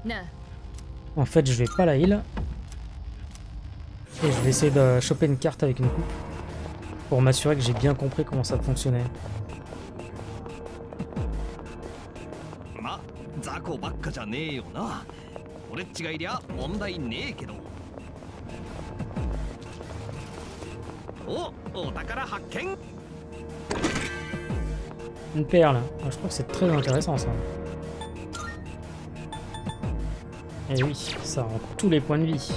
En fait, je vais pas la heal. Et je vais essayer de choper une carte avec une coupe. Pour m'assurer que j'ai bien compris comment ça fonctionnait. Une perle. Ah, je crois que c'est très intéressant ça. Et oui, ça rend tous les points de vie.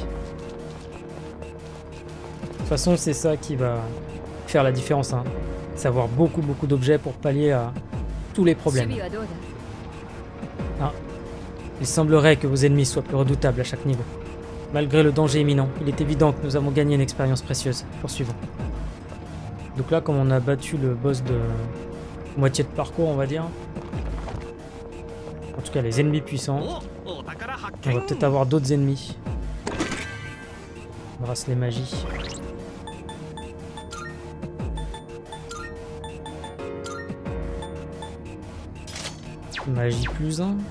De toute façon, c'est ça qui va faire la différence. Hein. C'est avoir beaucoup d'objets pour pallier à tous les problèmes. Ah. Il semblerait que vos ennemis soient plus redoutables à chaque niveau. Malgré le danger imminent, il est évident que nous avons gagné une expérience précieuse. Poursuivons. Donc là, comme on a battu le boss de moitié de parcours, on va dire. En tout cas, les ennemis puissants. On va peut-être avoir d'autres ennemis. Bracelet magie. Magie plus 1.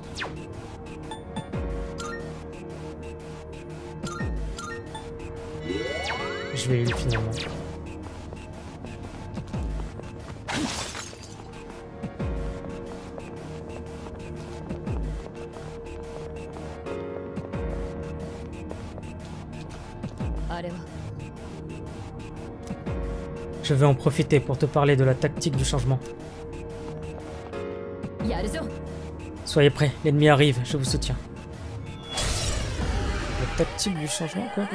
Je vais heal finalement. Je vais en profiter pour te parler de la tactique du changement. Soyez prêts, l'ennemi arrive, je vous soutiens. La tactique du changement, quoi?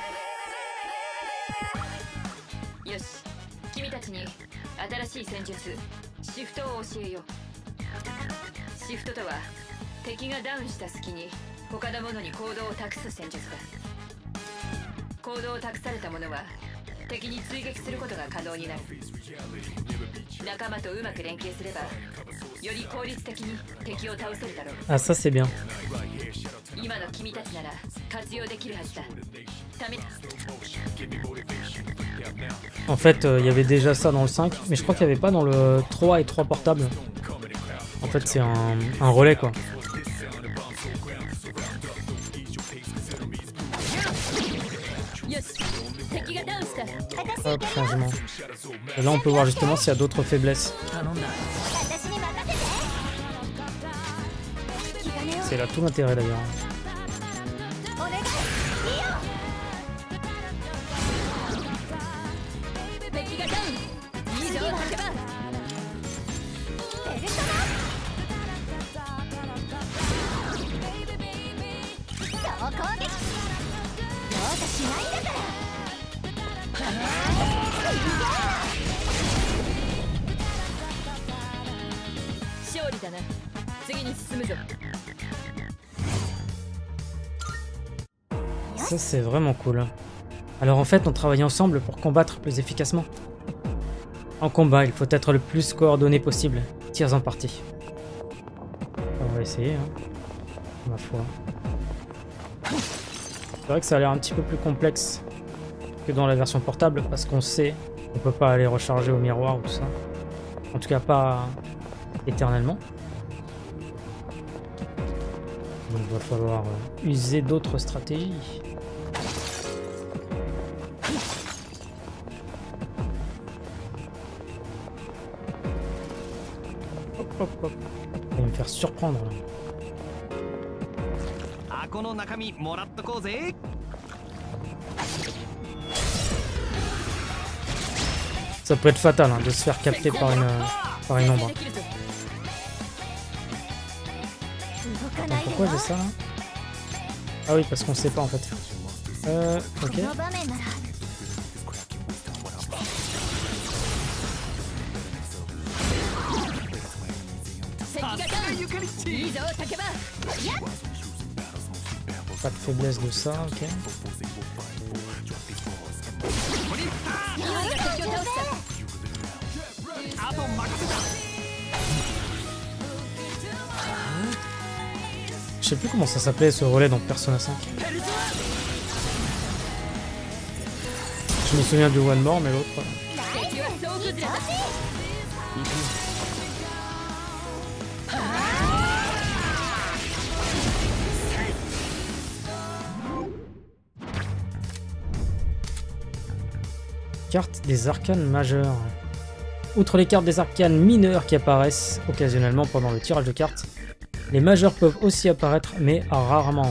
Ah, ça c'est bien. En fait, il y avait déjà ça dans le 5, mais je crois qu'il n'y avait pas dans le 3 et 3 portable. En fait, c'est un relais quoi. Hop, changement. Et là, on peut voir justement s'il y a d'autres faiblesses. C'est là tout l'intérêt d'ailleurs. Ça c'est vraiment cool. Alors en fait on travaille ensemble pour combattre plus efficacement. En combat il faut être le plus coordonné possible. Tire en partie. On va essayer hein. Ma foi. C'est vrai que ça a l'air un petit peu plus complexe que dans la version portable parce qu'on sait qu'on peut pas aller recharger au miroir ou tout ça. En tout cas pas éternellement. Donc il va falloir user d'autres stratégies. Hop, hop. Il va me faire surprendre là. Ça peut être fatal hein, de se faire capter par une ombre. Attends, pourquoi j'ai ça là? Ah oui, parce qu'on sait pas en fait. Ok. Pas de faiblesse de ça, ok. Je sais plus comment ça s'appelait ce relais dans Persona 5. Je me souviens du One More mais l'autre... cartes des arcanes majeures. Outre les cartes des arcanes mineures qui apparaissent occasionnellement pendant le tirage de cartes, les majeures peuvent aussi apparaître, mais rarement.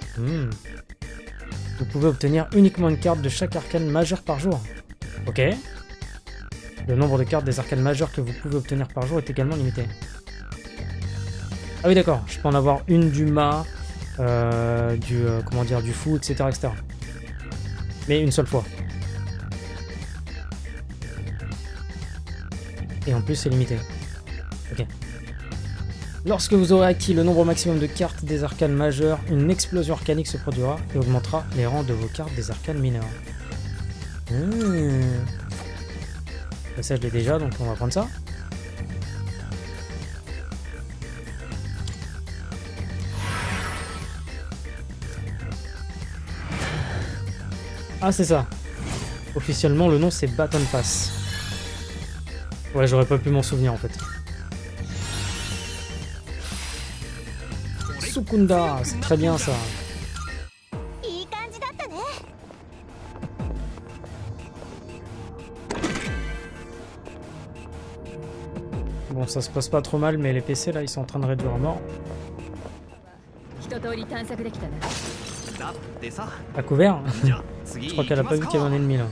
Vous pouvez obtenir uniquement une carte de chaque arcane majeure par jour. Ok. Le nombre de cartes des arcanes majeures que vous pouvez obtenir par jour est également limité. Ah oui d'accord, je peux en avoir une du mât, comment dire, du fou, etc., etc. Mais une seule fois. Et en plus c'est limité. Ok. Lorsque vous aurez acquis le nombre maximum de cartes des arcanes majeures, une explosion arcanique se produira et augmentera les rangs de vos cartes des arcanes mineures. Ça je l'ai déjà, donc on va prendre ça. Ah c'est ça. Officiellement le nom c'est Baton Pass. Ouais, j'aurais pas pu m'en souvenir en fait. Sukunda, c'est très bien ça. Bon, ça se passe pas trop mal, mais les PC là ils sont en train de réduire à mort. À couvert. Je crois qu'elle a pas vu qu'il y avait un ennemi là.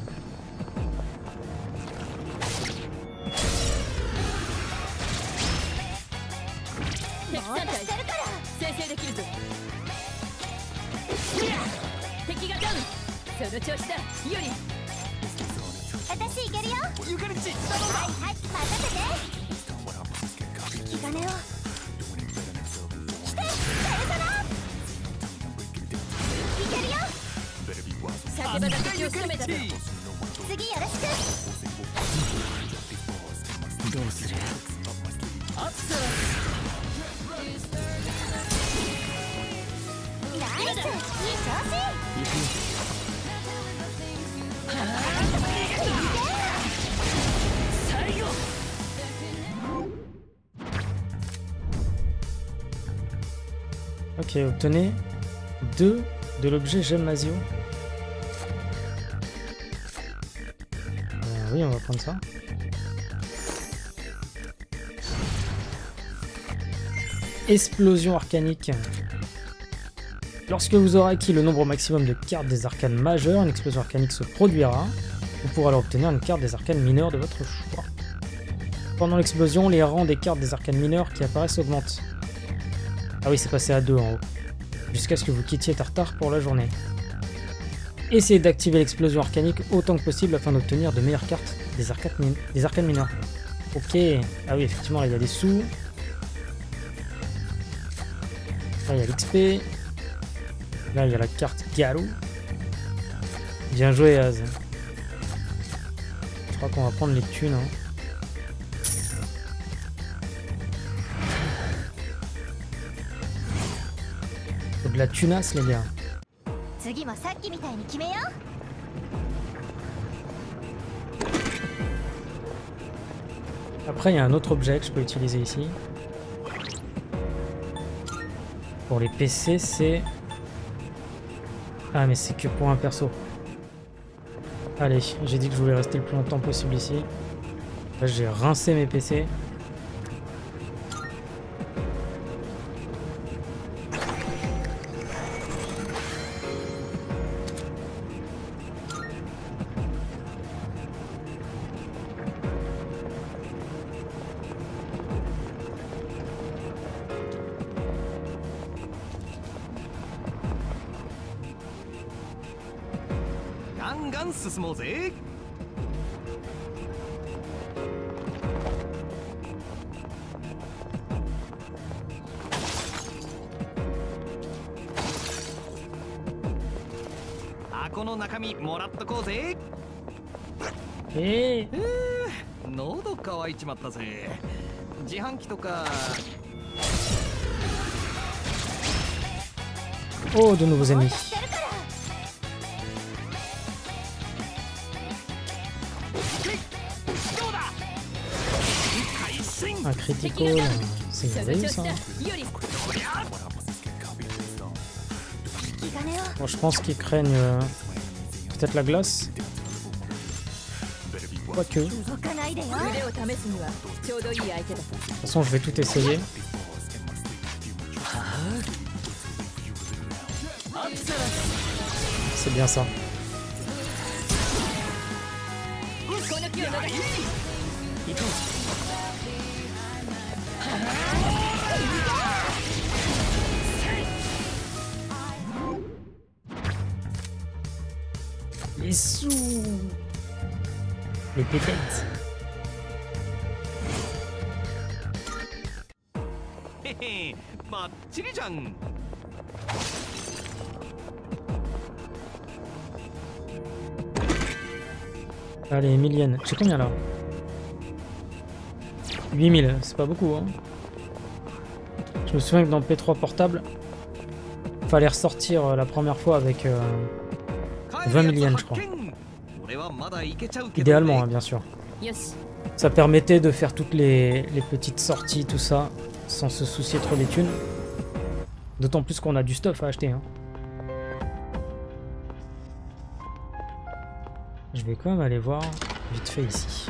Ok, obtenez 2 de l'objet Gemasio. Oui, on va prendre ça. Explosion arcanique. Lorsque vous aurez acquis le nombre maximum de cartes des arcanes majeures, une explosion arcanique se produira. Vous pourrez alors obtenir une carte des arcanes mineures de votre choix. Pendant l'explosion, les rangs des cartes des arcanes mineures qui apparaissent augmentent. Ah oui, c'est passé à 2 en haut. Jusqu'à ce que vous quittiez Tartare pour la journée. Essayez d'activer l'explosion arcanique autant que possible afin d'obtenir de meilleures cartes des arcanes mineures. Ok. Ah oui, effectivement, là, il y a des sous. Là, il y a l'XP. Là, il y a la carte Garou. Bien joué, Az. Je crois qu'on va prendre les thunes. Hein. Faut de la tunasse, les gars. Après, il y a un autre objet que je peux utiliser ici. Pour les PC, c'est... Ah, mais c'est que pour un perso. Allez, j'ai dit que je voulais rester le plus longtemps possible ici. Là, j'ai rincé mes PC. Oh, de nouveaux ennemis. Un critical, c'est merveilleux ça. Bon, je pense qu'ils craignent peut-être la glace. Quoique. De toute façon, je vais tout essayer. C'est bien ça. Les sous. Les pépettes. Allez, Emilienne. J'ai combien là? 8000, c'est pas beaucoup, hein. Je me souviens que dans P3 portable, fallait ressortir la première fois avec 20 000 yens, je crois. Idéalement, hein, bien sûr. Ça permettait de faire toutes les petites sorties, tout ça, sans se soucier trop des thunes. D'autant plus qu'on a du stuff à acheter, hein. Je vais quand même aller voir vite fait ici.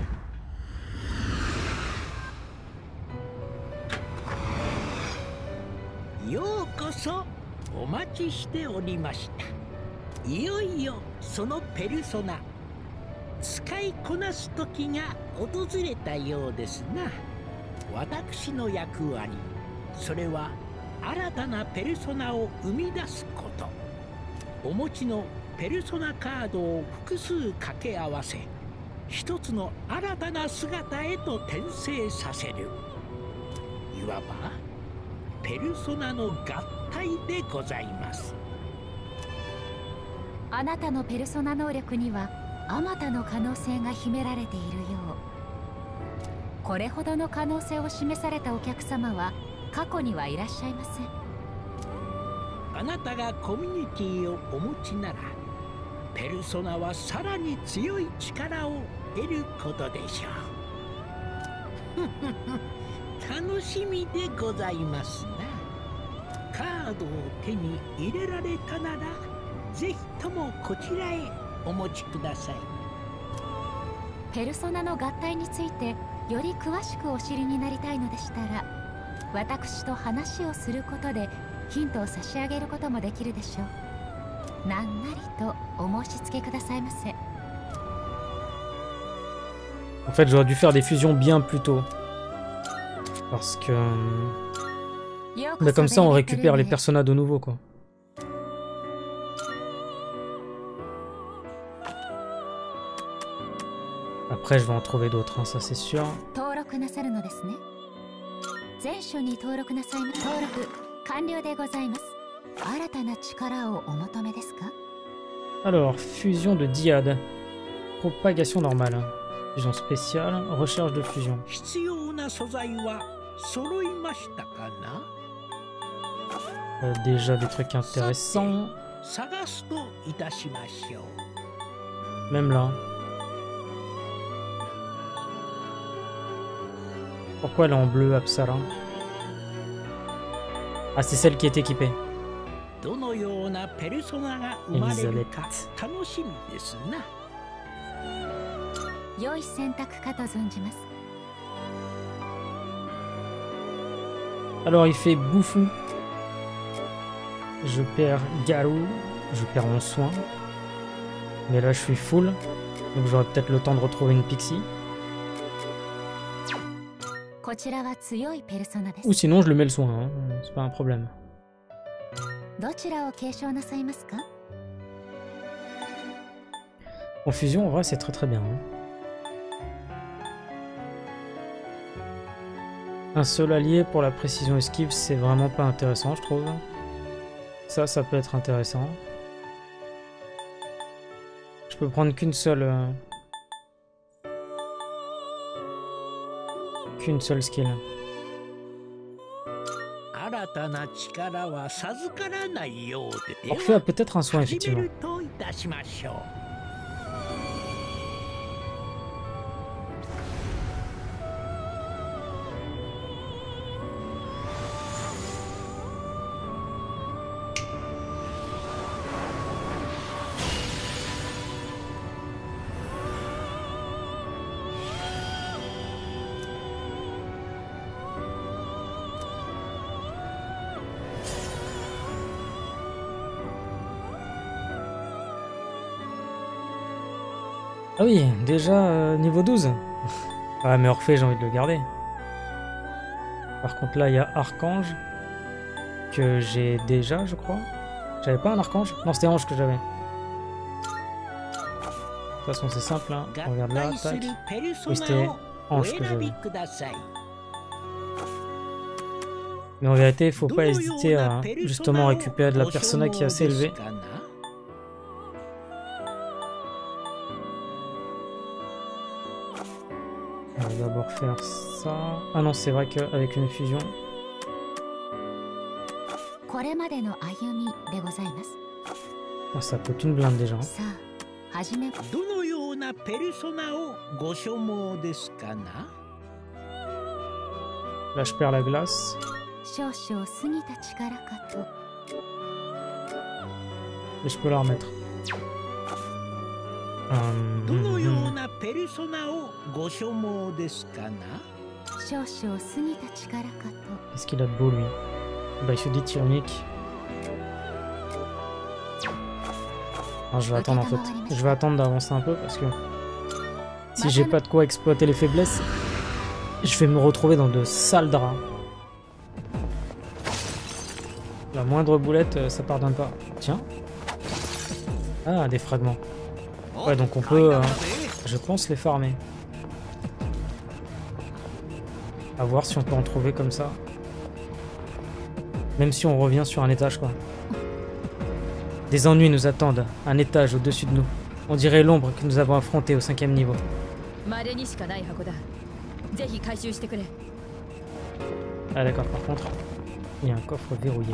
いよいよそのペルソナ使いこなす時が訪れたようですな。私の役割、それは新たなペルソナを生み出すこと。お持ちのペルソナカードを複数掛け合わせ、一つの新たな姿へと転生させる。いわばペルソナの合体でございます。 あなたのペルソナ能力にはあまたの可能性が秘められているよう。これほどの可能性を示されたお客様は過去にはいらっしゃいません。 あなたがコミュニティをお持ちなら、ペルソナはさらに強い力を得ることでしょう。楽しみでございますな。カードを手に入れられたなら、ぜひともこちらへお持ちください。 ペルソナの合体についてより詳しくお知りになりたいのでしたら、私と話をすることでヒントを差し上げることもできるでしょう。なんなりとお申し付けくださいませ。 En fait, j'aurais dû faire des fusions bien plus tôt. Parce que... comme ça, on récupère les personnages de nouveau, quoi. Après, je vais en trouver d'autres, hein, ça c'est sûr. Alors, fusion de diade. Propagation normale. Fusion spéciale. Recherche de fusion. Déjà des trucs intéressants. Même là. Pourquoi elle est en bleu, Apsara? Ah, c'est celle qui est équipée. Elisabeth. Alors, il fait Bouffou. Je perds Garou. Je perds mon soin. Mais là, je suis full. Donc, j'aurai peut-être le temps de retrouver une Pixie. Ou sinon je le mets le soin, hein. C'est pas un problème. Confusion, en vrai c'est très très bien, hein. Un seul allié pour la précision esquive, c'est vraiment pas intéressant je trouve. Ça peut être intéressant. Je peux prendre qu'une seule skill. Orphée a peut-être un soin, effectivement. Ah oui, déjà niveau 12. Ouais, mais Orphée, j'ai envie de le garder. Par contre, là, il y a Archange. Que j'ai déjà, je crois. J'avais pas un Archange? Non, c'était Ange que j'avais. De toute façon, c'est simple, hein. On regarde là, tac. Oui, c'était Ange que j'avais. Mais en vérité, il faut pas hésiter à justement récupérer de la persona qui est assez élevée. On va d'abord faire ça. Ah non, c'est vrai qu'avec une fusion. Ah, ça coûte une blinde déjà. Là, je perds la glace. Et je peux la remettre. Qu'est-ce qu'il a de beau, lui? Bah, il se dit tyrannique. Alors, je vais attendre en fait. Je vais attendre d'avancer un peu parce que si j'ai pas de quoi exploiter les faiblesses, je vais me retrouver dans de sales draps. La moindre boulette, ça pardonne pas. Tiens. Ah, des fragments. Ouais, donc on peut, je pense, les farmer. À voir si on peut en trouver comme ça. Même si on revient sur un étage, quoi. Des ennuis nous attendent, un étage au-dessus de nous. On dirait l'ombre que nous avons affrontée au 5e niveau. Ah d'accord, par contre, il y a un coffre verrouillé.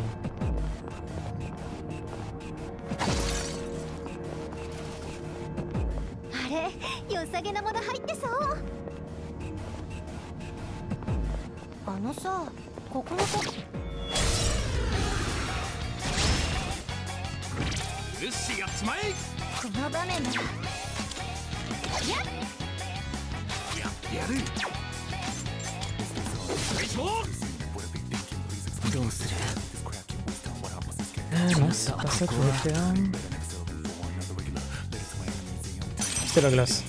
Ah non, c'est pas ça que je voulais faire. C'est la glace.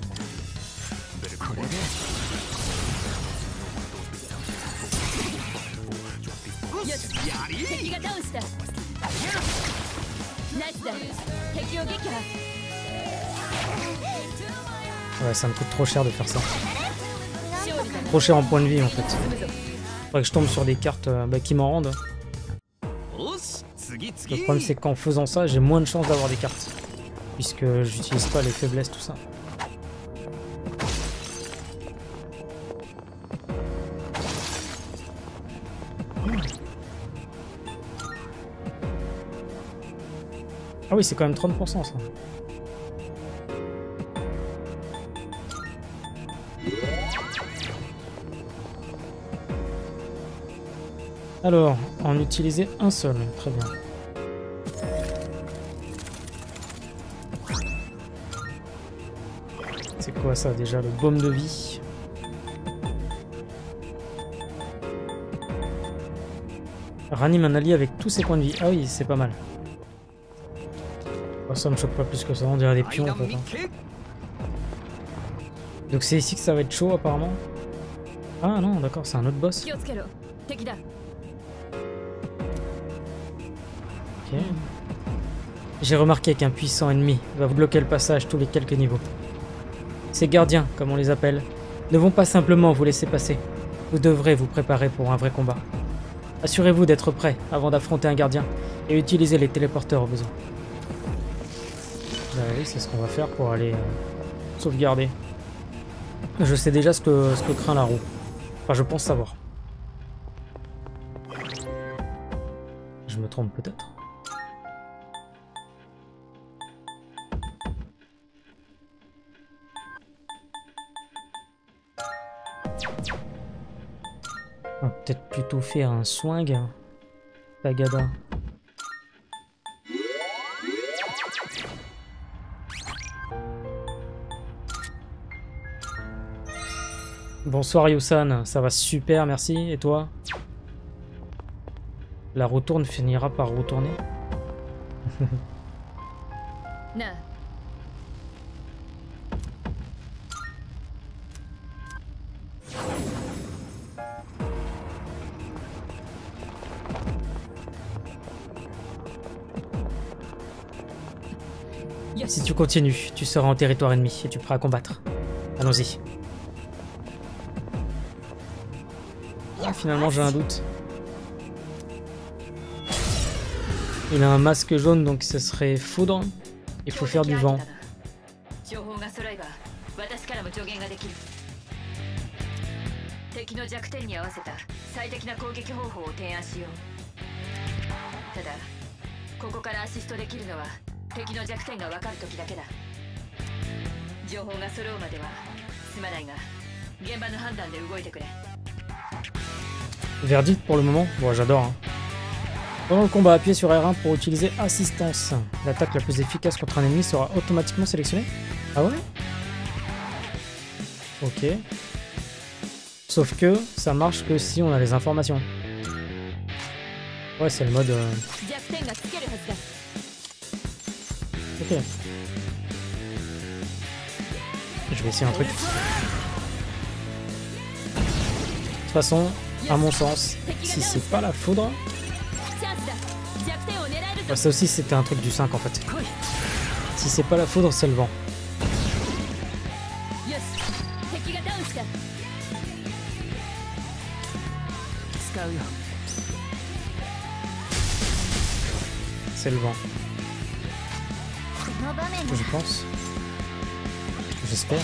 Ouais, ça me coûte trop cher de faire ça. Trop cher en points de vie en fait. Faudrait que je tombe sur des cartes qui m'en rendent. Le problème c'est qu'en faisant ça, j'ai moins de chances d'avoir des cartes. Puisque j'utilise pas les faiblesses, tout ça. Ah oui, c'est quand même 30% ça. Alors, en utiliser un seul, très bien. C'est quoi ça déjà, le baume de vie? Ranime un allié avec tous ses points de vie. Ah oui, c'est pas mal. Oh, ça me choque pas plus que ça, on dirait des pions en fait. Hein. Donc c'est ici que ça va être chaud apparemment. Ah non, d'accord, c'est un autre boss. Ok. J'ai remarqué qu'un puissant ennemi va vous bloquer le passage tous les quelques niveaux. Ces gardiens, comme on les appelle, ne vont pas simplement vous laisser passer. Vous devrez vous préparer pour un vrai combat. Assurez-vous d'être prêt avant d'affronter un gardien et utilisez les téléporteurs au besoin. Bah oui, c'est ce qu'on va faire pour aller sauvegarder. Je sais déjà ce que craint la roue. Enfin, je pense savoir. Je me trompe peut-être. On va peut-être plutôt faire un swing. Pagada. Bonsoir Yusan, ça va super, merci. Et toi? La retourne finira par retourner. Si tu continues, tu seras en territoire ennemi et tu es prêt à combattre. Allons-y. Ah, finalement, j'ai un doute. Il a un masque jaune, donc ce serait foudre. Il faut faire du vent. Verdict pour le moment. Bon, j'adore. Hein. Pendant le combat, appuyez sur R1 pour utiliser assistance. L'attaque la plus efficace contre un ennemi sera automatiquement sélectionnée. Ah ouais? Ok. Sauf que ça marche que si on a les informations. Ouais, c'est le mode... Ok. Je vais essayer un truc. De toute façon, à mon sens, si c'est pas la foudre... Ouais, ça aussi c'était un truc du 5 en fait. Si c'est pas la foudre, c'est le vent. C'est le vent. Je pense. J'espère.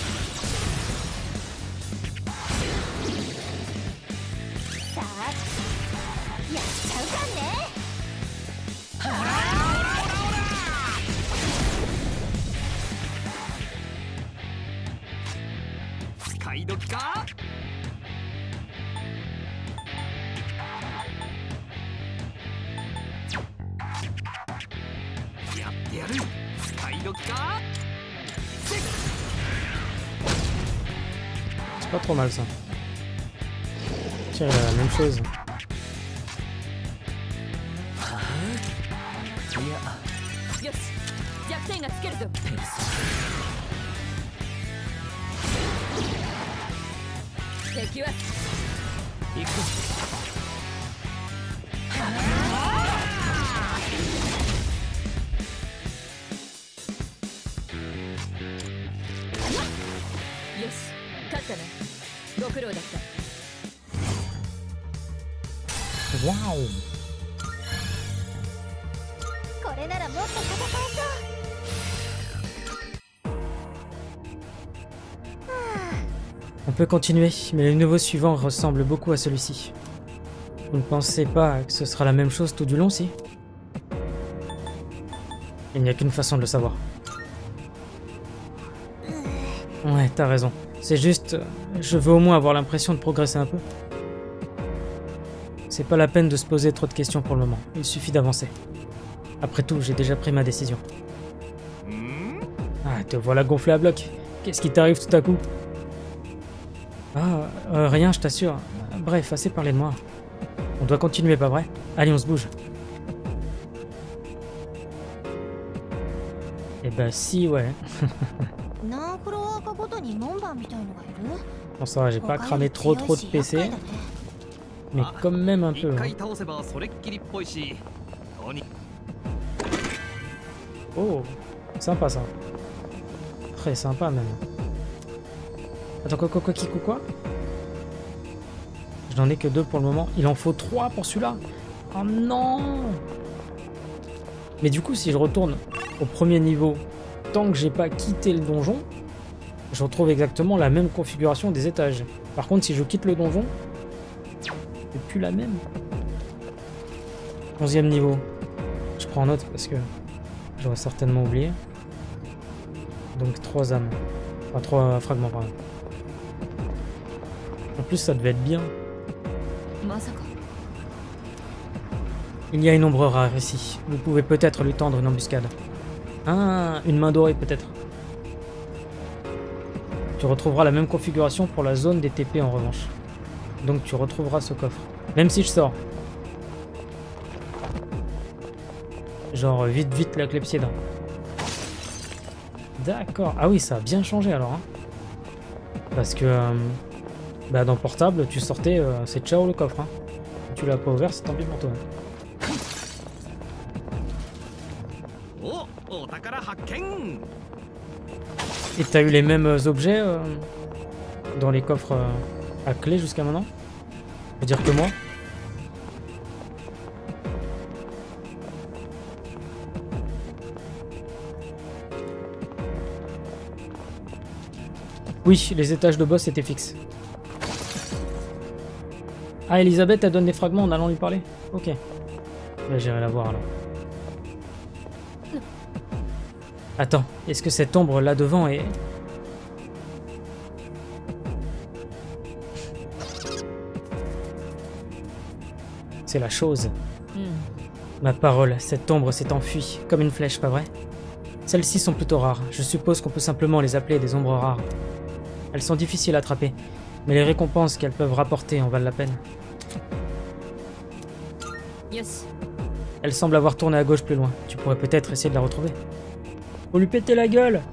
C'est pas trop mal ça. Tiens, il a la même chose. Waouh! On peut continuer, mais le niveau suivant ressemble beaucoup à celui-ci. Vous ne pensez pas que ce sera la même chose tout du long, si? Il n'y a qu'une façon de le savoir. Ouais, t'as raison. C'est juste... je veux au moins avoir l'impression de progresser un peu. C'est pas la peine de se poser trop de questions pour le moment. Il suffit d'avancer. Après tout, j'ai déjà pris ma décision. Ah, te voilà gonflé à bloc. Qu'est-ce qui t'arrive tout à coup? Ah, rien, je t'assure. Bref, assez parlé de moi. On doit continuer, pas vrai? Allez, on se bouge. Eh ben si, ouais. Bon, ça va, j'ai pas cramé trop de PC. Mais quand même un peu. Hein. Oh, sympa ça. Très sympa même. Attends, quoi? Je n'en ai que 2 pour le moment. Il en faut 3 pour celui-là. Oh non! Mais du coup, si je retourne au premier niveau, tant que j'ai pas quitté le donjon, je retrouve exactement la même configuration des étages. Par contre, si je quitte le donjon, c'est plus la même. 11e niveau. Je prends note parce que j'aurais certainement oublié. Donc 3 âmes. Enfin 3 fragments, pardon. En plus, ça devait être bien. Il y a une ombre rare ici. Vous pouvez peut-être lui tendre une embuscade. Ah, une main dorée peut-être. Tu retrouveras la même configuration pour la zone des TP en revanche. Donc tu retrouveras ce coffre. Même si je sors. Genre vite la clepsydre. D'accord. Ah oui, ça a bien changé alors. Hein. Parce que bah, dans Portable, tu sortais, c'est ciao le coffre. Hein. Si tu l'as pas ouvert, c'est tant pis pour toi. Et t'as eu les mêmes objets dans les coffres à clé jusqu'à maintenant? Je veux dire que moi. Oui, les étages de boss étaient fixes. Ah, Elisabeth, elle donne des fragments en allant lui parler? Ok. Bah, j'irai la voir alors. Attends, est-ce que cette ombre là devant est... C'est la chose. Ma parole, cette ombre s'est enfuie, comme une flèche, pas vrai? Celles-ci sont plutôt rares. Je suppose qu'on peut simplement les appeler des ombres rares. Elles sont difficiles à attraper, mais les récompenses qu'elles peuvent rapporter en valent la peine. Elle semble avoir tourné à gauche plus loin. Tu pourrais peut-être essayer de la retrouver. Faut lui péter la gueule!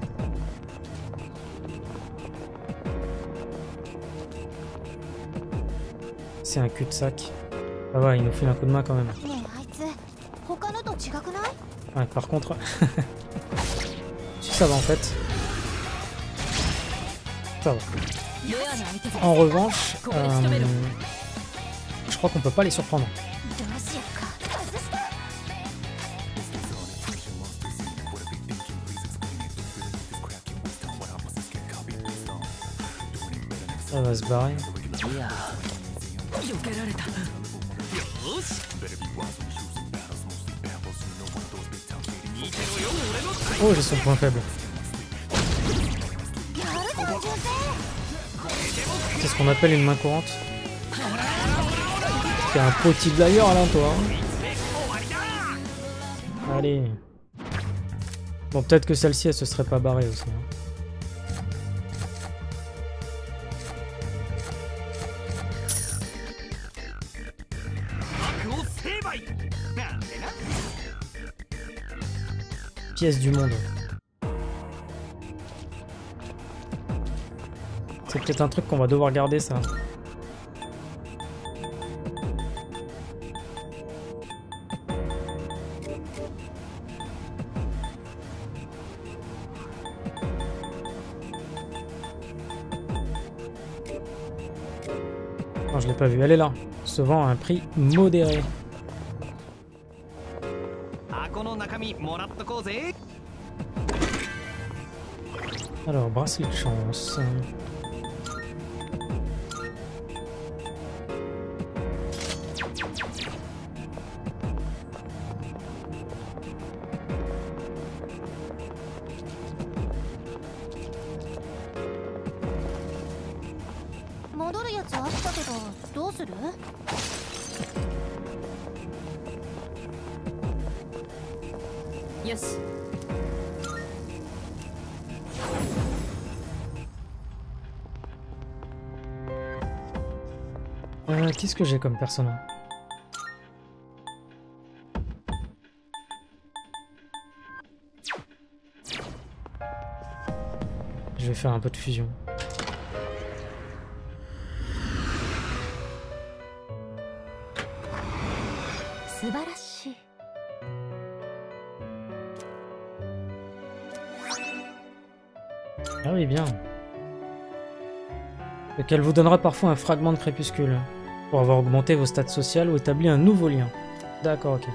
C'est un cul-de-sac. Ah ouais, il nous file un coup de main quand même. Ouais, par contre... si ça va en fait. Ça va. En revanche, je crois qu'on peut pas les surprendre. Ça va se barrer. Oh, j'ai son point faible. C'est ce qu'on appelle une main courante. T'es un petit blagueur là, toi. Allez. Bon, peut-être que celle-ci, elle se serait pas barrée aussi. Pièce du monde. C'est peut-être un truc qu'on va devoir garder, ça. Non, je l'ai pas vu. Elle est là. Se vend à un prix modéré. Alors, bracelet de chance. Qu'est-ce que j'ai comme personnage? Je vais faire un peu de fusion. Ah oui, bien. Et qu'elle vous donnera parfois un fragment de crépuscule pour avoir augmenté vos stats sociales ou établi un nouveau lien. D'accord, ok.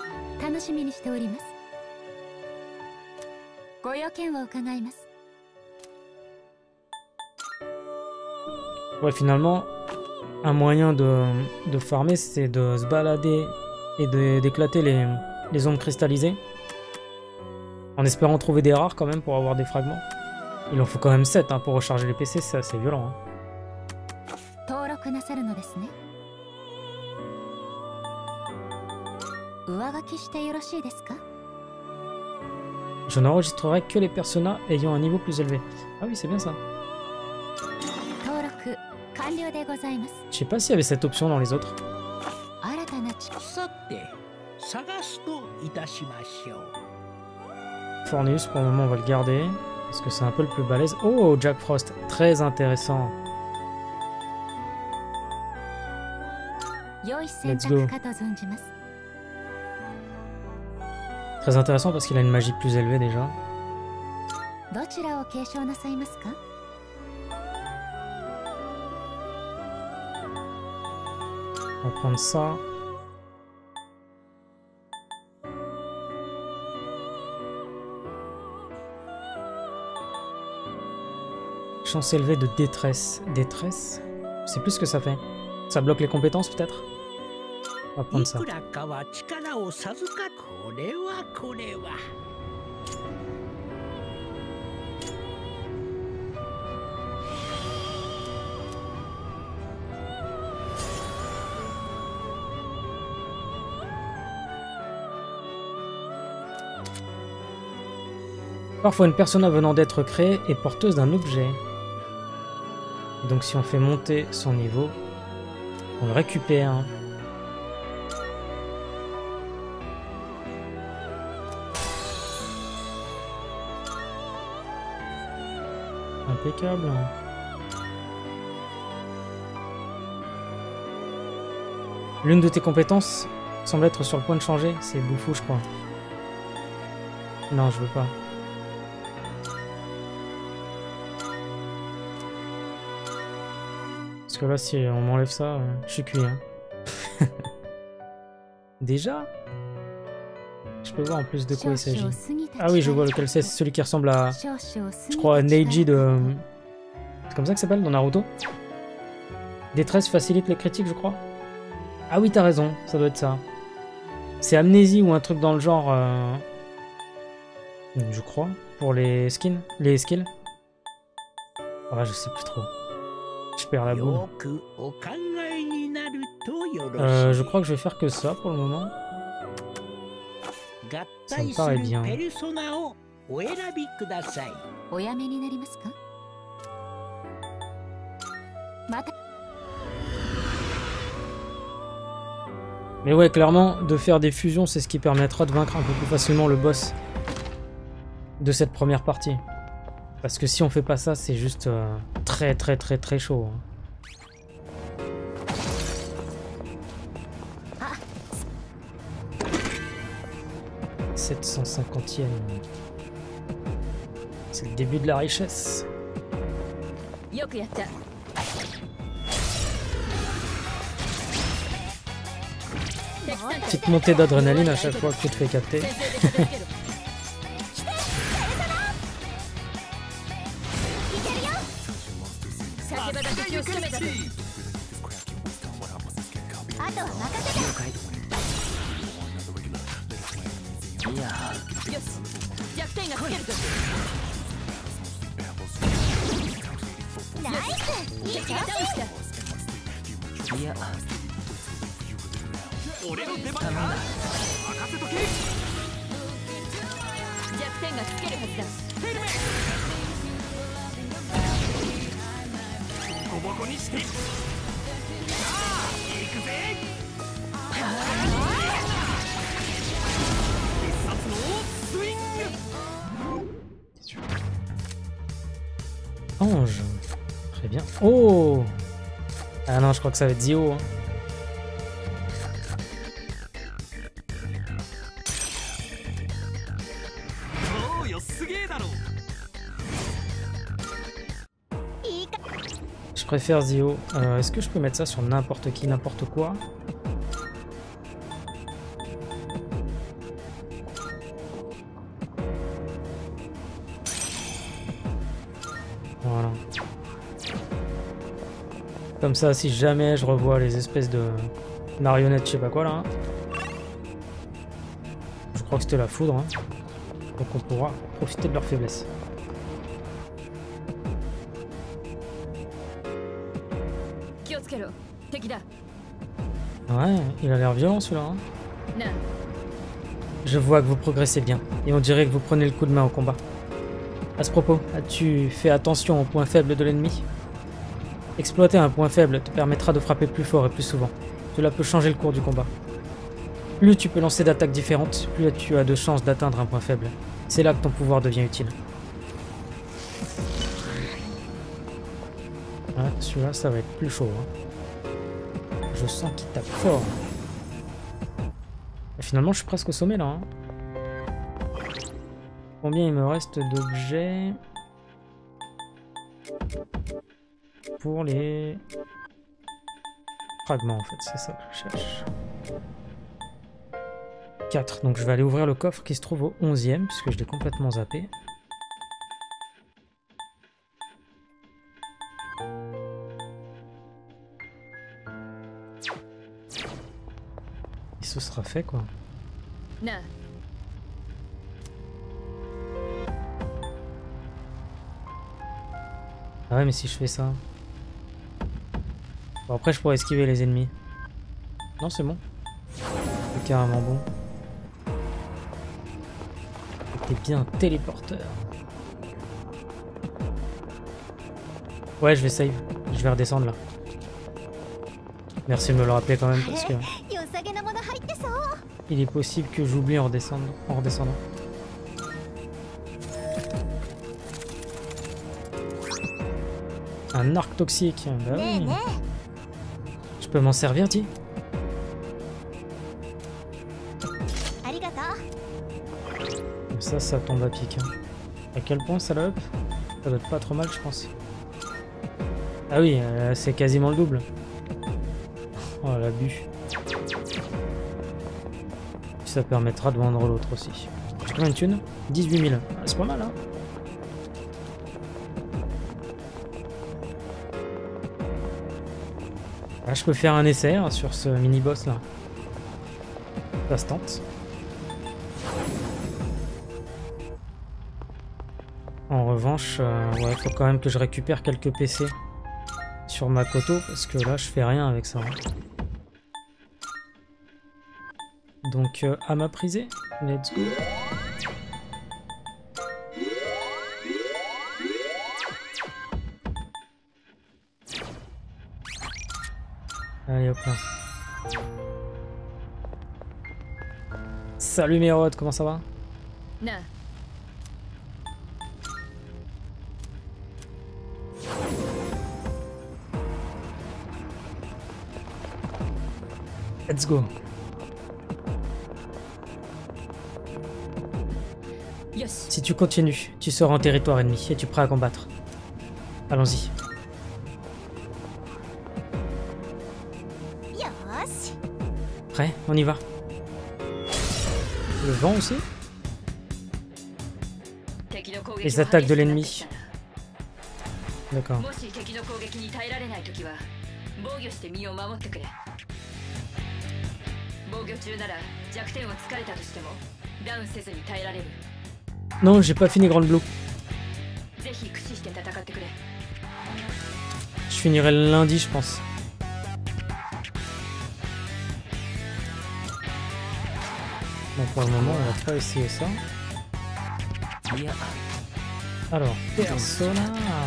Ouais, finalement, un moyen de farmer, c'est de se balader et d'éclater les ombres cristallisées. En espérant trouver des rares quand même pour avoir des fragments. Il en faut quand même 7 hein, pour recharger les PC, c'est assez violent. Hein. Je n'enregistrerai que les personnages ayant un niveau plus élevé. Ah oui, c'est bien ça. Je sais pas s'il y avait cette option dans les autres. Fornius, pour le moment, on va le garder. Parce que c'est un peu le plus balèze. Oh, Jack Frost. Très intéressant. Let's go. Très intéressant parce qu'il a une magie plus élevée déjà. On va prendre ça. Chance élevée de détresse. Détresse? C'est plus ce que ça fait. Ça bloque les compétences peut-être? On va prendre ça. Parfois une persona venant d'être créée est porteuse d'un objet. Donc si on fait monter son niveau, on le récupère. Impeccable. L'une de tes compétences semble être sur le point de changer. C'est Boufou, je crois. Non, je veux pas. Parce que là, si on m'enlève ça, je suis cuit. Hein. Déjà? Je peux voir en plus de quoi il s'agit. Ah oui, je vois lequel c'est. C'est celui qui ressemble à... Je crois à Neji de... C'est comme ça que ça s'appelle dans Naruto? Détresse facilite les critiques, je crois. Ah oui, t'as raison. Ça doit être ça. C'est amnésie ou un truc dans le genre... Je crois. Pour les skins. Les skills. Ah, je sais plus trop. Je perds la boule. Je crois que je vais faire que ça pour le moment. Ça me paraît bien. Mais ouais, clairement, de faire des fusions, c'est ce qui permettra de vaincre un peu plus facilement le boss de cette première partie. Parce que si on fait pas ça, c'est juste très chaud. Hein. 750e. C'est le début de la richesse. Petite montée d'adrénaline à chaque fois que tu te fais capter. Ange. Très bien. Oh! Ah non, je crois que ça va être Zio. Hein. Je préfère Zio. Est-ce que je peux mettre ça sur n'importe qui, n'importe quoi? Voilà. Comme ça, si jamais je revois les espèces de marionnettes, je sais pas quoi là. Hein. Je crois que c'était la foudre. Hein. Donc on pourra profiter de leur faiblesse. Ouais, il a l'air violent celui-là. Hein. Je vois que vous progressez bien, et on dirait que vous prenez le coup de main au combat. À ce propos, as-tu fait attention aux points faibles de l'ennemi? Exploiter un point faible te permettra de frapper plus fort et plus souvent. Cela peut changer le cours du combat. Plus tu peux lancer d'attaques différentes, plus tu as de chances d'atteindre un point faible. C'est là que ton pouvoir devient utile. Ouais, celui-là, ça va être plus chaud. Hein. Je sens qu'il tape fort. Et finalement, je suis presque au sommet là. Hein. Combien il me reste d'objets pour les fragments en fait, c'est ça que je cherche. 4, donc je vais aller ouvrir le coffre qui se trouve au 11e puisque je l'ai complètement zappé. Et ce sera fait quoi. Ah ouais mais si je fais ça... Bon après je pourrais esquiver les ennemis. Non c'est bon. C'est carrément bon. T'es bien un téléporteur. Ouais je vais save. Je vais redescendre là. Merci de me le rappeler quand même parce que... Il est possible que j'oublie en redescendant. Un arc toxique. Bah oui. Je peux m'en servir, ti? Ça tombe à pic. Hein. À quel point ça l'a up? Ça doit être pas trop mal, je pense. Ah oui, c'est quasiment le double. Oh l'abus. Ça permettra de vendre l'autre aussi. J'ai combien de thunes? 18 000. Ah, c'est pas mal, hein? Ah, je peux faire un essai hein, sur ce mini-boss là. Ça se tente. En revanche, ouais, faut quand même que je récupère quelques PC sur Makoto parce que là je fais rien avec ça. Hein. Donc à ma prisée, let's go. Allez hop là. Salut Mérode, comment ça va? Let's go. Si tu continues, tu seras en territoire ennemi. Es-tu prêt à combattre? Allons-y. Prêt? On y va. Le vent aussi? Les attaques de l'ennemi. D'accord. Non, j'ai pas fini Grand Blue. Je finirai le lundi, je pense. Bon, pour le moment, on va pas essayer ça. Alors, Persona.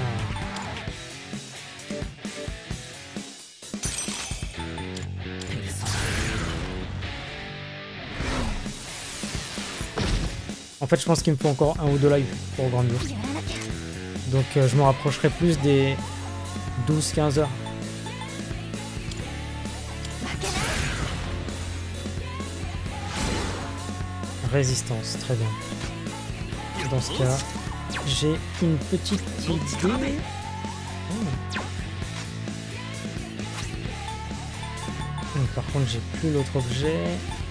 En fait, je pense qu'il me faut encore 1 ou 2 lives pour Grand Blue. Donc, je me rapprocherai plus des 12-15 heures. Résistance, très bien. Dans ce cas, j'ai une petite idée. Par contre, j'ai plus l'autre objet.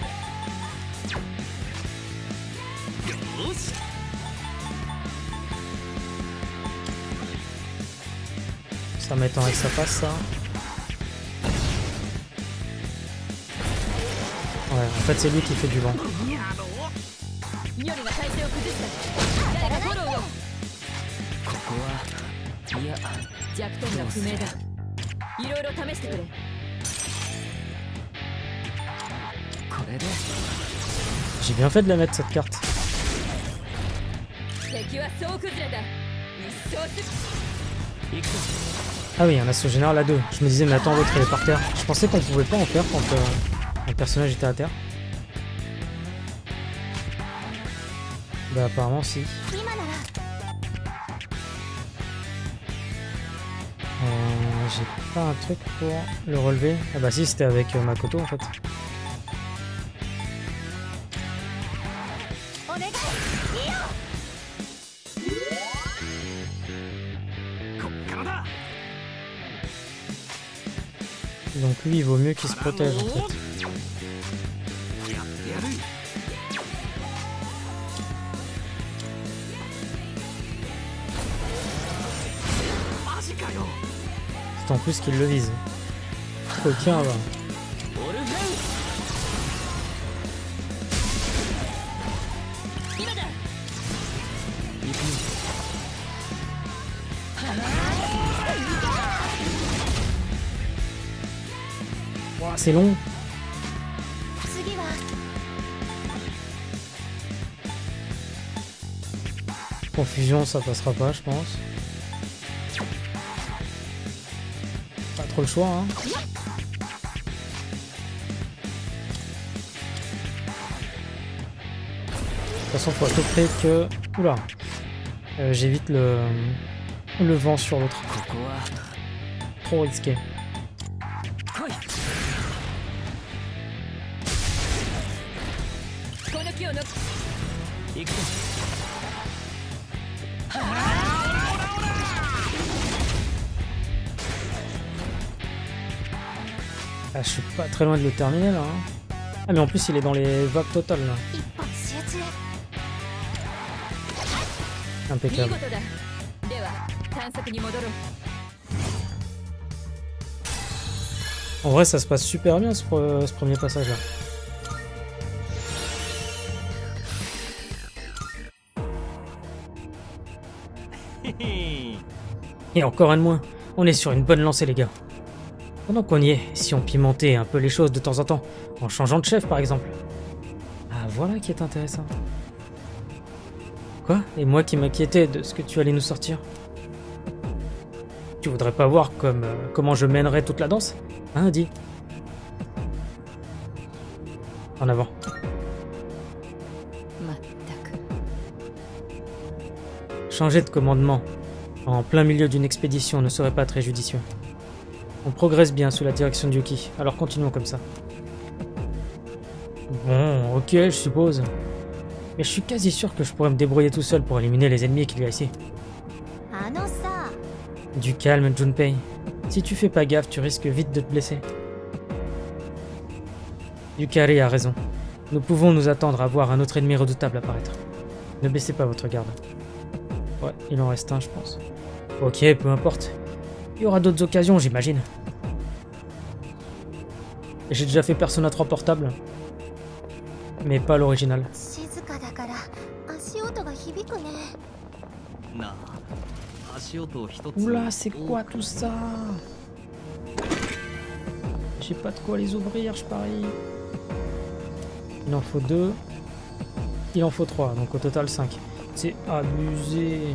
Ça m'étonnerait que ça passe, ça. Ouais, en fait, c'est lui qui fait du vent. J'ai bien fait de la mettre cette carte. Ah oui, un assaut général à 2. Je me disais, mais attends, l'autre il est par terre. Je pensais qu'on pouvait pas en faire quand un personnage était à terre. Bah apparemment si. J'ai pas un truc pour le relever. Ah bah si, c'était avec Makoto en fait. Donc lui, il vaut mieux qu'il se protège en fait. C'est en plus qu'il le vise. Coquin, va. Wow, c'est long. Confusion, ça passera pas, je pense. Pas trop le choix, hein. De toute façon, faut à peu près que... Oula. J'évite le vent sur l'autre. Trop risqué. Ah, je suis pas très loin de le terminer là. Hein. Ah mais en plus il est dans les vagues totales là. Impeccable. En vrai ça se passe super bien ce premier passage là. Et encore un de moins. On est sur une bonne lancée les gars. Pendant qu'on y est, si on pimentait un peu les choses de temps en temps, en changeant de chef par exemple. Ah voilà qui est intéressant. Quoi? Et moi qui m'inquiétais de ce que tu allais nous sortir? Tu voudrais pas voir comment je mènerais toute la danse? Hein, dis. En avant. Changer de commandement en plein milieu d'une expédition ne serait pas très judicieux. On progresse bien sous la direction de Yuki, alors continuons comme ça. Bon, ok, je suppose. Mais je suis quasi sûr que je pourrais me débrouiller tout seul pour éliminer les ennemis qu'il y a ici. Du calme, Junpei. Si tu fais pas gaffe, tu risques vite de te blesser. Yukari a raison. Nous pouvons nous attendre à voir un autre ennemi redoutable apparaître. Ne baissez pas votre garde. Ouais, il en reste un, je pense. Ok, peu importe. Il y aura d'autres occasions, j'imagine. J'ai déjà fait Persona 3 portable. Mais pas l'original. Oula, c'est quoi tout ça? J'ai pas de quoi les ouvrir, je parie. Il en faut 2. Il en faut 3, donc au total 5. C'est abusé.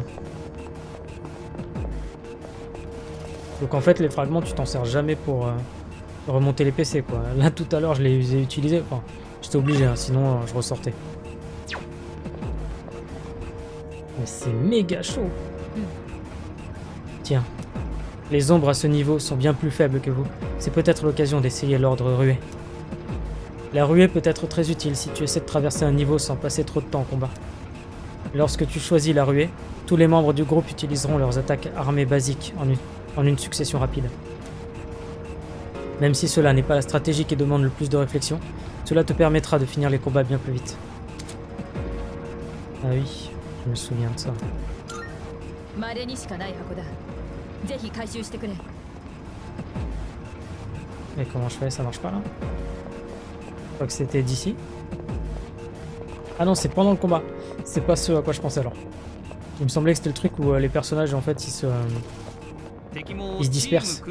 Donc en fait, les fragments, tu t'en sers jamais pour remonter les PC, quoi. Là, tout à l'heure, je les ai utilisés. Enfin, j'étais obligé, hein, sinon je ressortais. Mais c'est méga chaud. Tiens, les ombres à ce niveau sont bien plus faibles que vous. C'est peut-être l'occasion d'essayer l'ordre ruée. La ruée peut être très utile si tu essaies de traverser un niveau sans passer trop de temps en combat. Lorsque tu choisis la ruée, tous les membres du groupe utiliseront leurs attaques armées basiques en une succession rapide. Même si cela n'est pas la stratégie qui demande le plus de réflexion, cela te permettra de finir les combats bien plus vite. Ah oui, je me souviens de ça. Mais comment je fais? Ça marche pas là? Je crois que c'était d'ici. Ah non, c'est pendant le combat. C'est pas ce à quoi je pensais alors. Il me semblait que c'était le truc où les personnages en fait ils se dispersent.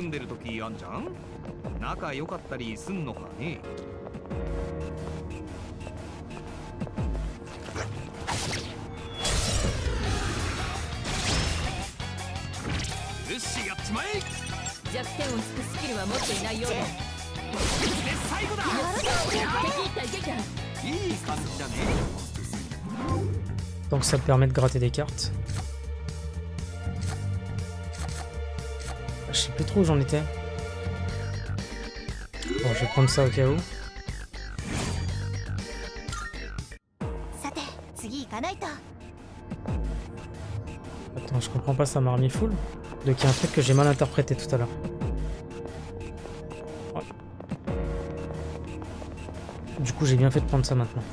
Donc ça te permet de gratter des cartes. Je sais plus trop où j'en étais. Bon, je vais prendre ça au cas où. Attends, je comprends pas, ça m'a remis full. Donc il y a un truc que j'ai mal interprété tout à l'heure. Ouais, Du coup, j'ai bien fait de prendre ça maintenant.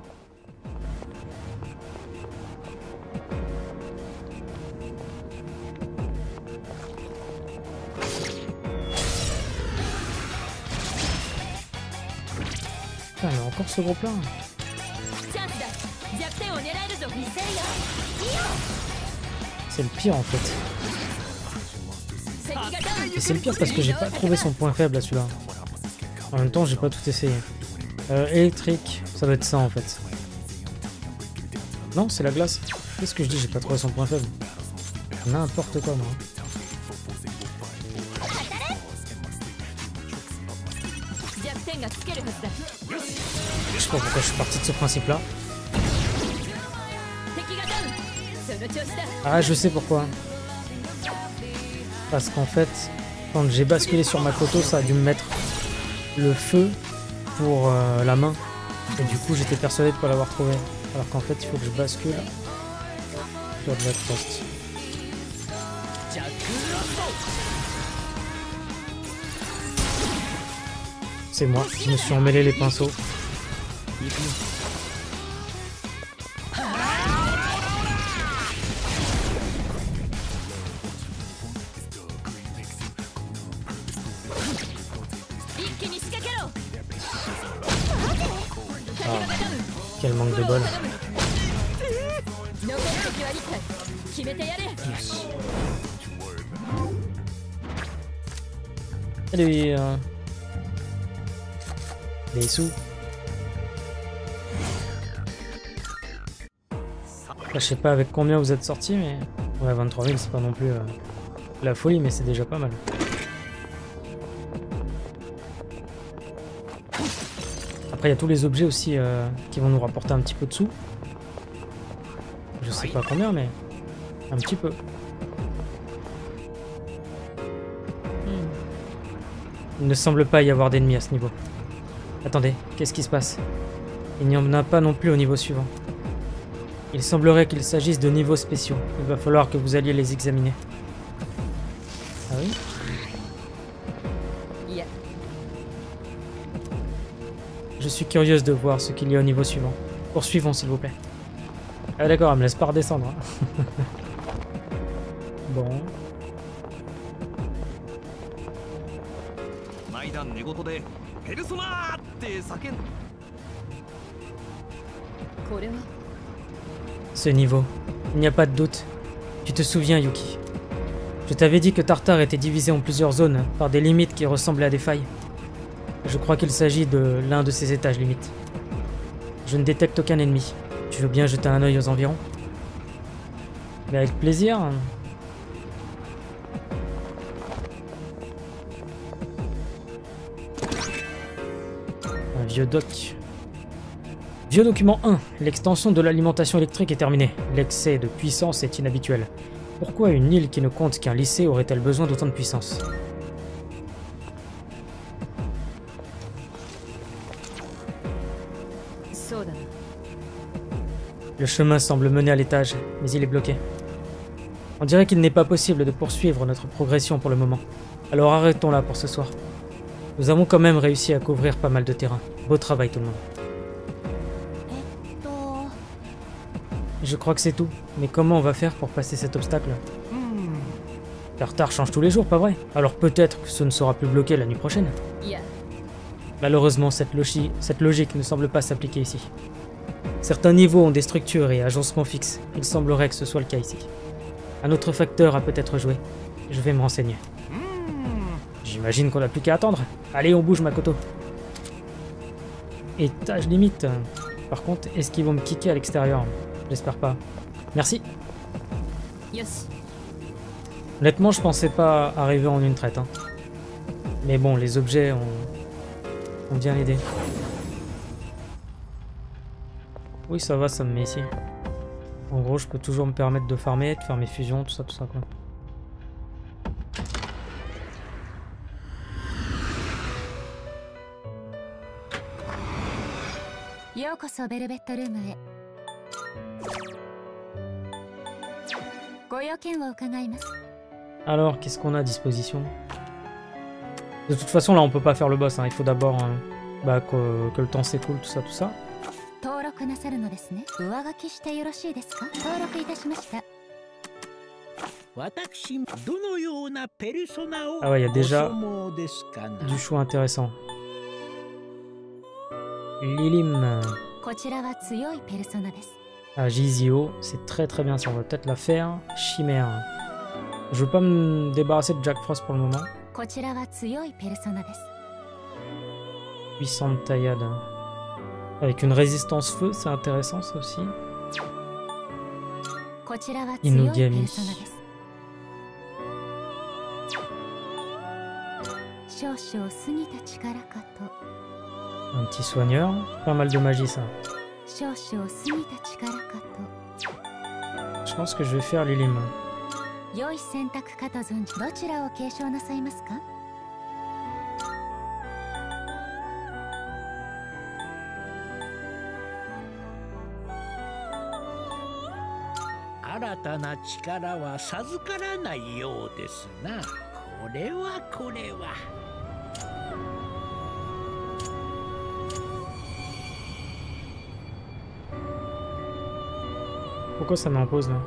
Putain, mais encore ce groupe là. C'est le pire en fait. Et c'est le pire parce que j'ai pas trouvé son point faible à celui-là. En même temps, j'ai pas tout essayé. Électrique, ça doit être ça en fait. Non, c'est la glace. Qu'est-ce que je dis? J'ai pas trouvé son point faible. N'importe quoi, moi. Je sais pas pourquoi je suis parti de ce principe-là. Ah, je sais pourquoi. Parce qu'en fait, quand j'ai basculé sur Makoto, ça a dû me mettre le feu pour la main. Et du coup, j'étais persuadé de ne pas l'avoir trouvé. Alors qu'en fait, il faut que je bascule sur Jack Frost. C'est moi qui me suis emmêlé les pinceaux. Quel manque de bol. Allez, les sous. Je sais pas avec combien vous êtes sortis, mais ouais, 23 000 c'est pas non plus la folie, mais c'est déjà pas mal. Après il y a tous les objets aussi qui vont nous rapporter un petit peu de sous. Je sais pas combien, mais un petit peu. Il ne semble pas y avoir d'ennemis à ce niveau. Attendez, qu'est-ce qui se passe? Il n'y en a pas non plus au niveau suivant. Il semblerait qu'il s'agisse de niveaux spéciaux. Il va falloir que vous alliez les examiner. Ah oui? Je suis curieuse de voir ce qu'il y a au niveau suivant. Poursuivons s'il vous plaît. Ah d'accord, elle me laisse pas redescendre. Hein. Bon. Ce niveau, il n'y a pas de doute. Tu te souviens, Yuki? Je t'avais dit que Tartare était divisé en plusieurs zones par des limites qui ressemblaient à des failles. Je crois qu'il s'agit de l'un de ces étages limites. Je ne détecte aucun ennemi. Tu veux bien jeter un œil aux environs? Mais avec plaisir. Un vieux doc. Vieux document 1. L'extension de l'alimentation électrique est terminée. L'excès de puissance est inhabituel. Pourquoi une île qui ne compte qu'un lycée aurait-elle besoin d'autant de puissance? Le chemin semble mener à l'étage, mais il est bloqué. On dirait qu'il n'est pas possible de poursuivre notre progression pour le moment. Alors arrêtons là pour ce soir. Nous avons quand même réussi à couvrir pas mal de terrain. Beau travail tout le monde. Je crois que c'est tout. Mais comment on va faire pour passer cet obstacle? Tartare change tous les jours, pas vrai? Alors peut-être que ce ne sera plus bloqué la nuit prochaine. Malheureusement, cette logique ne semble pas s'appliquer ici. Certains niveaux ont des structures et agencements fixes. Il semblerait que ce soit le cas ici. Un autre facteur a peut-être joué. Je vais me renseigner. J'imagine qu'on n'a plus qu'à attendre. Allez, on bouge, Makoto. Étage limite. Par contre, est-ce qu'ils vont me kicker à l'extérieur? J'espère pas. Merci. Honnêtement, je pensais pas arriver en une traite. Hein. Mais bon, les objets ont bien aidé. Oui, ça va, ça me met ici. En gros, je peux toujours me permettre de farmer, de faire mes fusions, tout ça quoi. Alors, qu'est-ce qu'on a à disposition? De toute façon, là, on peut pas faire le boss. Hein. Il faut d'abord bah, que le temps s'écoule, tout ça, tout ça. Ah ouais, il y a déjà du choix intéressant. Lilim. Ah, Jizio, c'est très très bien ça, on va peut-être la faire. Chimère. Je veux pas me débarrasser de Jack Frost pour le moment. Puissante taillade. Avec une résistance feu, c'est intéressant ça aussi. Inugami. Un petit soigneur. Pas mal de magie ça. Je pense que je vais faire Lilim. Pourquoi ça met en pause là?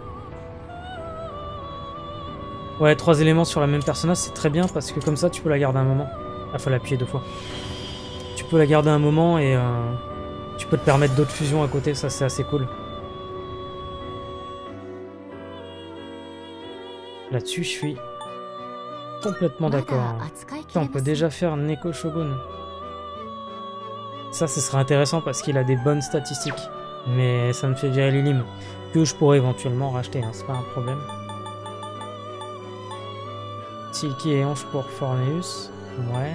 Ouais, 3 éléments sur la même personnage, c'est très bien parce que comme ça tu peux la garder un moment. Ah, faut l'appuyer 2 fois. Tu peux la garder un moment et tu peux te permettre d'autres fusions à côté, ça c'est assez cool. Là-dessus, je suis complètement d'accord. On peut déjà faire Neko Shogun. Ça, ce serait intéressant parce qu'il a des bonnes statistiques. Mais ça me fait virer Lilim. Que je pourrais éventuellement racheter, hein, c'est pas un problème. Silky et Hanche pour Forneus. Ouais.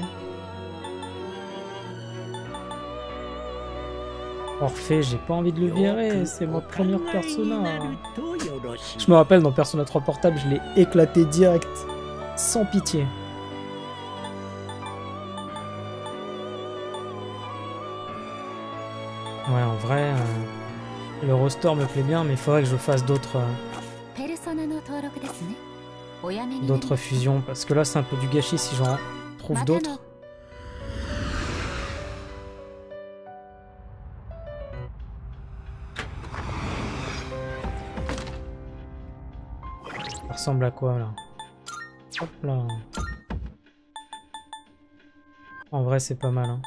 Orphée, j'ai pas envie de le virer, c'est ma première persona. Je me rappelle dans Persona 3 Portable, je l'ai éclaté direct. Sans pitié. Ouais, en vrai, le roster me plaît bien, mais il faudrait que je fasse d'autres fusions, parce que là c'est un peu du gâchis si j'en trouve d'autres. Ça ressemble à quoi là? Hop là. En vrai c'est pas mal, hein.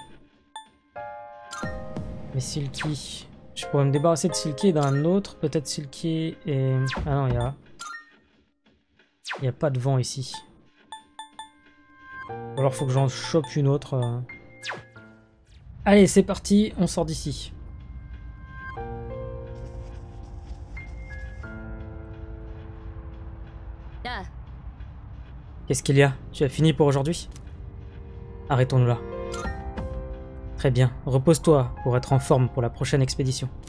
Mais Silky, je pourrais me débarrasser de Silky et d'un autre, peut-être Silky et... Ah non, il y a pas de vent ici. Ou alors faut que j'en chope une autre. Allez, c'est parti, on sort d'ici. Qu'est-ce qu'il y a? Tu as fini pour aujourd'hui? Arrêtons-nous là. Très bien, repose-toi pour être en forme pour la prochaine expédition.